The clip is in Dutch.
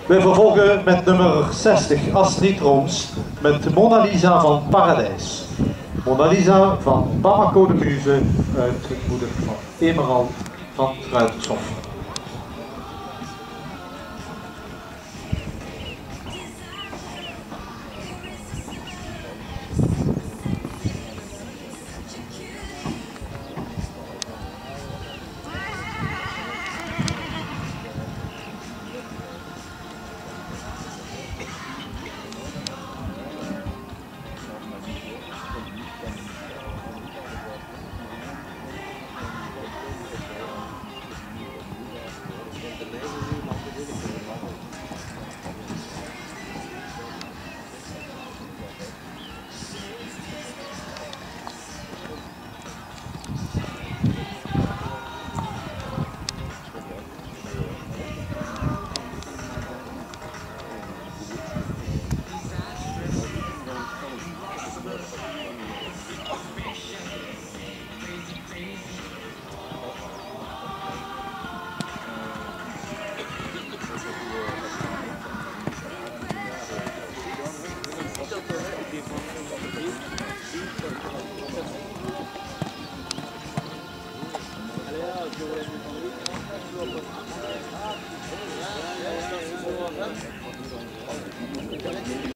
We vervolgen met nummer 60, Astrid Rooms, met Mona Lisa van Paradijs. Mona Lisa van Bamako de Muze, uit het moeder van Emerald van Ruitershof. Allez, là, je vais